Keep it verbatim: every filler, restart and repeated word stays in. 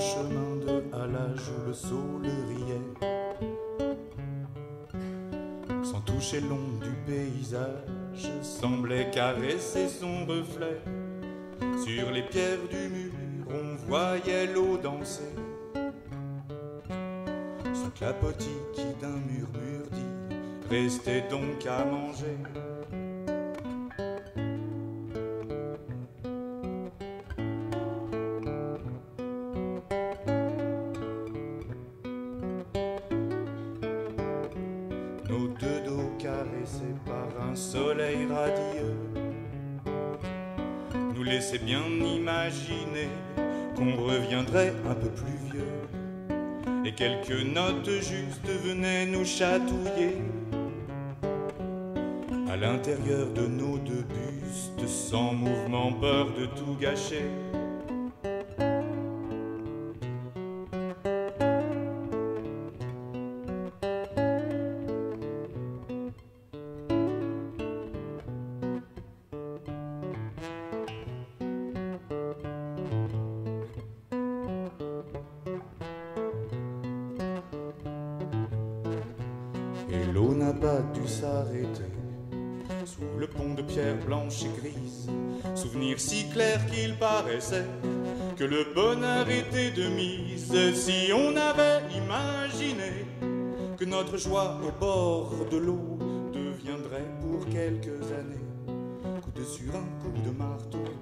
chemin de halage où le saule riait, sans toucher l'ombre du paysage, semblait caresser son reflet. Sur les pierres du mur, on voyait l'eau danser. Son clapotis qui d'un murmure dit: restez donc à manger. Nos deux dos caressés par un soleil radieux nous laissaient bien imaginer qu'on reviendrait un peu plus vieux, et quelques notes justes venaient nous chatouiller à l'intérieur de nos deux bustes, sans mouvement, peur de tout gâcher. Et l'eau n'a pas dû s'arrêter sous le pont de pierre blanche et grise, souvenir si clair qu'il paraissait que le bonheur était de mise. Si on avait imaginé que notre joie au bord de l'eau deviendrait pour quelques années coup de sur un coup de marteau,